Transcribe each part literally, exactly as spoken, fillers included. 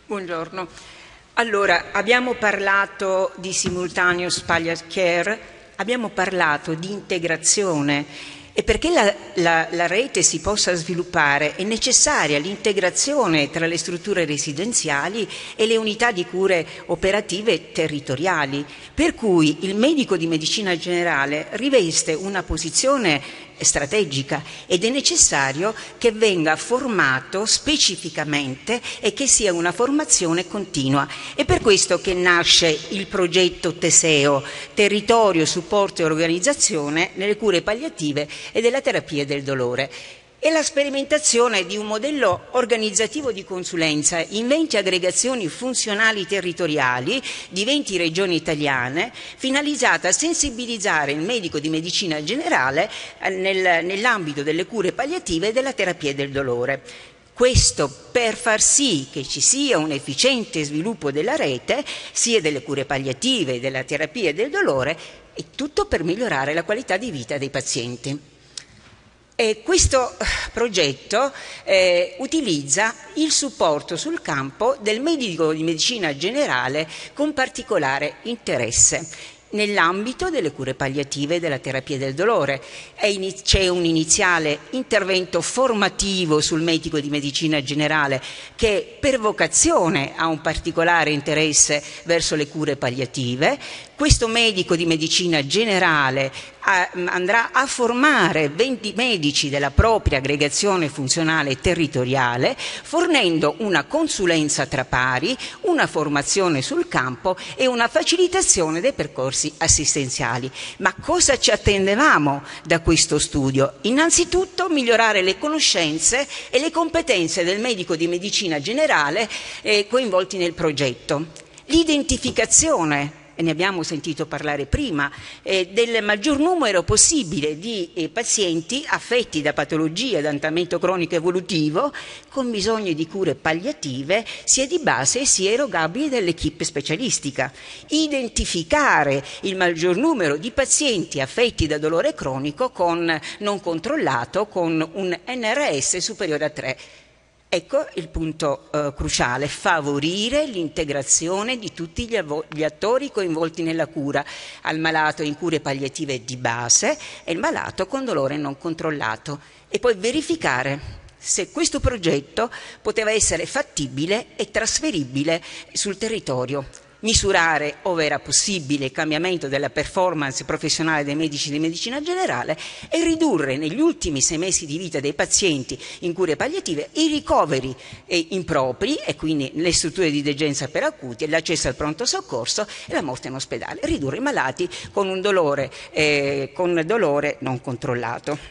Buongiorno. Allora, abbiamo parlato di simultaneous palliative care, abbiamo parlato di integrazione e perché la, la, la rete si possa sviluppare è necessaria l'integrazione tra le strutture residenziali e le unità di cure operative territoriali, per cui il medico di medicina generale riveste una posizione strategica ed è necessario che venga formato specificamente e che sia una formazione continua. È per questo che nasce il progetto Teseo, Territorio, Supporto e Organizzazione nelle cure palliative e della terapia del dolore. È la sperimentazione di un modello organizzativo di consulenza in venti aggregazioni funzionali territoriali di venti regioni italiane, finalizzata a sensibilizzare il medico di medicina generale nel, nell'ambito delle cure palliative e della terapia del dolore. Questo per far sì che ci sia un efficiente sviluppo della rete, sia delle cure palliative e della terapia del dolore, e tutto per migliorare la qualità di vita dei pazienti. E questo progetto eh, utilizza il supporto sul campo del medico di medicina generale con particolare interesse nell'ambito delle cure palliative e della terapia del dolore. C'è un iniziale intervento formativo sul medico di medicina generale che per vocazione ha un particolare interesse verso le cure palliative. Questo medico di medicina generale a, andrà a formare venti medici della propria aggregazione funzionale territoriale, fornendo una consulenza tra pari, una formazione sul campo e una facilitazione dei percorsi assistenziali. Ma cosa ci attendevamo da questo studio? Innanzitutto migliorare le conoscenze e le competenze del medico di medicina generale eh, coinvolti nel progetto. L'identificazione, e ne abbiamo sentito parlare prima, eh, del maggior numero possibile di eh, pazienti affetti da patologie ad andamento cronico evolutivo con bisogni di cure palliative sia di base sia erogabili dall'equipe specialistica. Identificare il maggior numero di pazienti affetti da dolore cronico con, non controllato con un N R S superiore a tre. Ecco il punto eh, cruciale: favorire l'integrazione di tutti gli, gli attori coinvolti nella cura, al malato in cure palliative di base e il malato con dolore non controllato, e poi verificare se questo progetto poteva essere fattibile e trasferibile sul territorio. Misurare, ove era possibile, il cambiamento della performance professionale dei medici di medicina generale e ridurre negli ultimi sei mesi di vita dei pazienti in cure palliative i ricoveri eh, impropri e quindi le strutture di degenza per acuti e l'accesso al pronto soccorso e la morte in ospedale. Ridurre i malati con un dolore, eh, con dolore non controllato.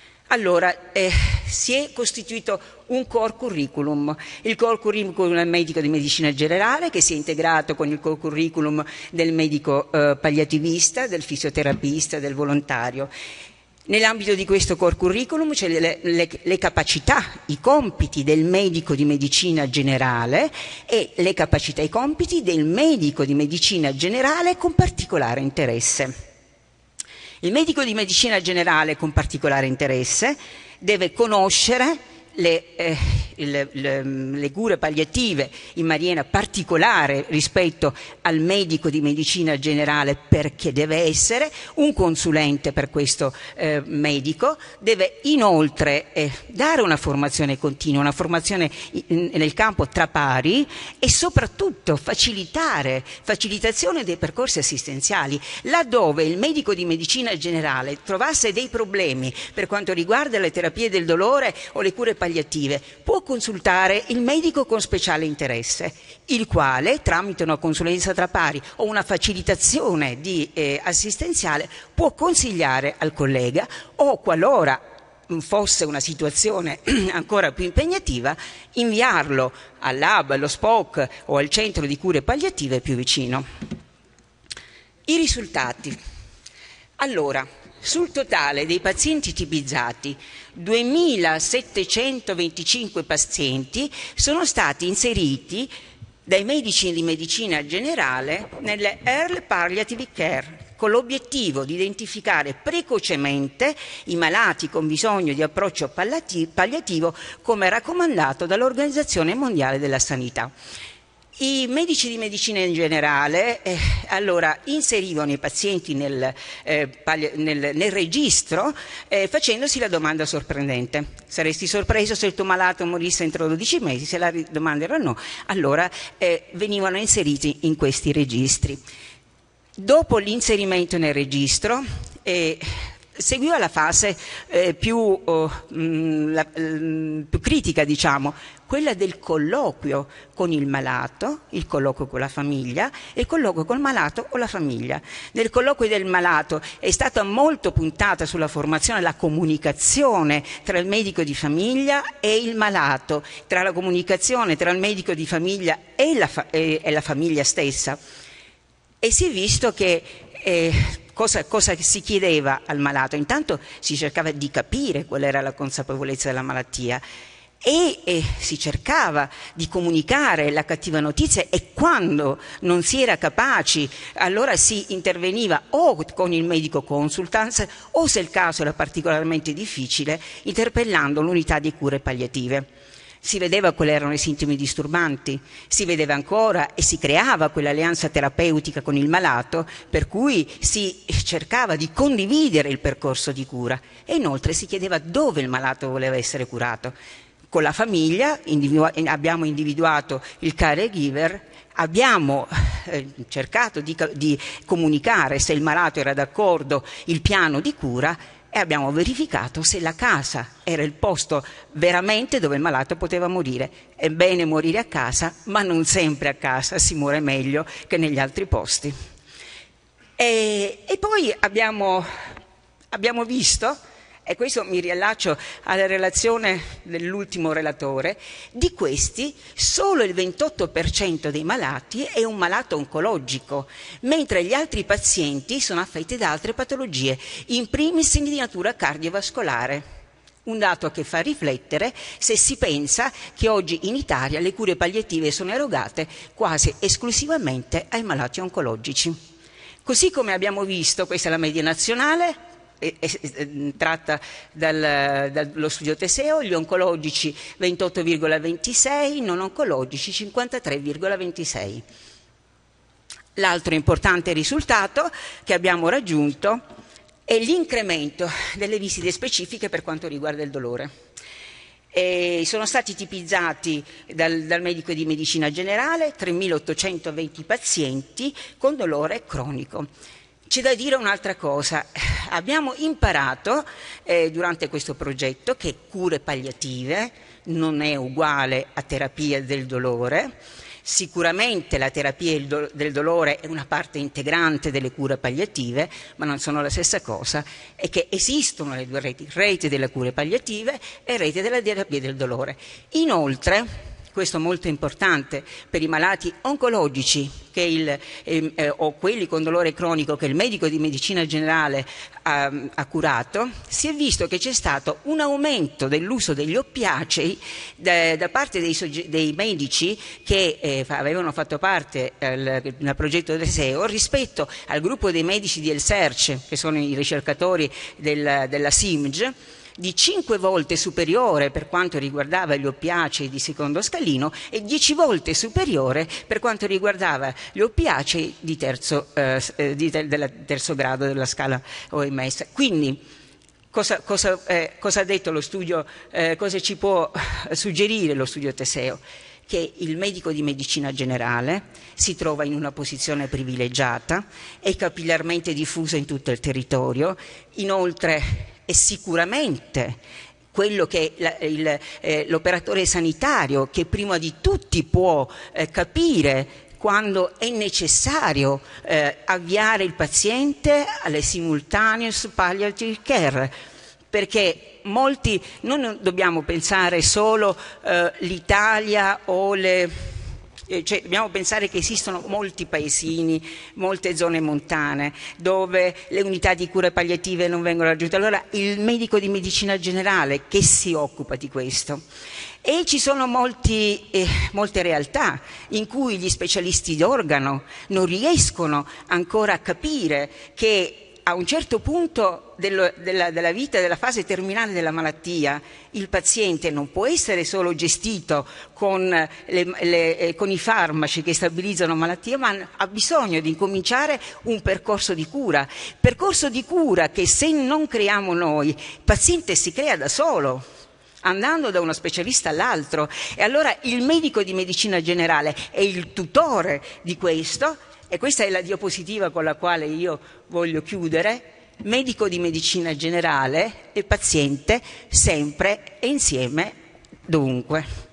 Allora, eh, si è costituito un core curriculum, il core curriculum del medico di medicina generale che si è integrato con il core curriculum del medico eh, palliativista, del fisioterapista, del volontario. Nell'ambito di questo core curriculum c'è le, le, le capacità, i compiti del medico di medicina generale e le capacità e i compiti del medico di medicina generale con particolare interesse. Il medico di medicina generale con particolare interesse deve conoscere le, eh, le, le, le cure palliative in maniera particolare rispetto al medico di medicina generale, perché deve essere un consulente per questo eh, medico, deve inoltre eh, dare una formazione continua, una formazione in, nel campo tra pari e soprattutto facilitare, facilitazione dei percorsi assistenziali, laddove il medico di medicina generale trovasse dei problemi per quanto riguarda le terapie del dolore o le cure palliative, può consultare il medico con speciale interesse, il quale, tramite una consulenza tra pari o una facilitazione di, eh, assistenziale, può consigliare al collega o, qualora fosse una situazione ancora più impegnativa, inviarlo al lab, allo S P O C o al centro di cure palliative più vicino. I risultati. Allora, sul totale dei pazienti tipizzati, duemilasettecentoventicinque pazienti sono stati inseriti dai medici di medicina generale nelle Early Palliative Care, con l'obiettivo di identificare precocemente i malati con bisogno di approccio palliativo come raccomandato dall'Organizzazione Mondiale della Sanità. I medici di medicina in generale eh, allora inserivano i pazienti nel, eh, nel, nel registro eh, facendosi la domanda sorprendente: saresti sorpreso se il tuo malato morisse entro dodici mesi? Se la domanda era no, allora eh, venivano inseriti in questi registri. Dopo l'inserimento nel registro eh, seguiva la fase eh, più, oh, mh, la, mh, più critica, diciamo, quella del colloquio con il malato, il colloquio con la famiglia e il colloquio col malato o la famiglia. Nel colloquio del malato è stata molto puntata sulla formazione, la comunicazione tra il medico di famiglia e il malato, tra la comunicazione tra il medico di famiglia e la, fa- e, e la famiglia stessa. E si è visto che eh, cosa, cosa si chiedeva al malato? Intanto si cercava di capire qual era la consapevolezza della malattia e, e si cercava di comunicare la cattiva notizia, e quando non si era capaci allora si interveniva o con il medico consultans o, se il caso era particolarmente difficile, interpellando l'unità di cure palliative. Si vedeva quali erano i sintomi disturbanti, si vedeva ancora e si creava quell'alleanza terapeutica con il malato, per cui si cercava di condividere il percorso di cura, e inoltre si chiedeva dove il malato voleva essere curato. Con la famiglia individu- abbiamo individuato il caregiver, abbiamo eh, cercato di, di comunicare se il malato era d'accordo il piano di cura, e abbiamo verificato se la casa era il posto veramente dove il malato poteva morire. È bene morire a casa, ma non sempre a casa si muore meglio che negli altri posti. E, e poi abbiamo, abbiamo visto, e questo mi riallaccio alla relazione dell'ultimo relatore, di questi solo il ventotto per cento dei malati è un malato oncologico, mentre gli altri pazienti sono affetti da altre patologie, in primis di natura cardiovascolare. Un dato che fa riflettere se si pensa che oggi in Italia le cure palliative sono erogate quasi esclusivamente ai malati oncologici. Così come abbiamo visto, questa è la media nazionale, È, è, è, tratta dal, dallo studio Teseo, gli oncologici ventotto virgola ventisei, non oncologici cinquantatré virgola ventisei. L'altro importante risultato che abbiamo raggiunto è l'incremento delle visite specifiche per quanto riguarda il dolore. E sono stati tipizzati dal, dal medico di medicina generale tremilaottocentoventi pazienti con dolore cronico. C'è da dire un'altra cosa: abbiamo imparato eh, durante questo progetto che cure palliative non è uguale a terapia del dolore. Sicuramente la terapia del dolore è una parte integrante delle cure palliative, ma non sono la stessa cosa, e che esistono le due reti, rete delle cure palliative e rete della terapia del dolore. Inoltre, questo è molto importante per i malati oncologici che il, eh, o quelli con dolore cronico che il medico di medicina generale ha, ha curato, si è visto che c'è stato un aumento dell'uso degli oppiacei da, da parte dei, sogge- dei medici che eh, avevano fatto parte del, del progetto Teseo rispetto al gruppo dei medici di ELSERCE, che sono i ricercatori del, della S I M G, di cinque volte superiore per quanto riguardava gli oppiacei di secondo scalino e dieci volte superiore per quanto riguardava gli oppiacei di terzo, eh, di, del terzo grado della scala O M S. Quindi cosa, cosa, eh, cosa ha detto lo studio, eh, cosa ci può suggerire lo studio Teseo? Che il medico di medicina generale si trova in una posizione privilegiata, è capillarmente diffuso in tutto il territorio, inoltre è sicuramente quello che la, il, eh, l'operatore sanitario che prima di tutti può eh, capire quando è necessario eh, avviare il paziente alle simultaneous palliative care, perché molti, non dobbiamo pensare solo eh, l'Italia o le... Cioè, dobbiamo pensare che esistono molti paesini, molte zone montane dove le unità di cure palliative non vengono raggiunte. Allora il medico di medicina generale che si occupa di questo. E ci sono molti, eh, molte realtà in cui gli specialisti d'organo non riescono ancora a capire che a un certo punto dello, della, della vita, della fase terminale della malattia, il paziente non può essere solo gestito con, le, le, con i farmaci che stabilizzano malattia, ma ha bisogno di incominciare un percorso di cura. Percorso di cura che, se non creiamo noi, il paziente si crea da solo, andando da uno specialista all'altro. E allora il medico di medicina generale è il tutore di questo. E questa è la diapositiva con la quale io voglio chiudere: medico di medicina generale e paziente sempre e insieme, dovunque.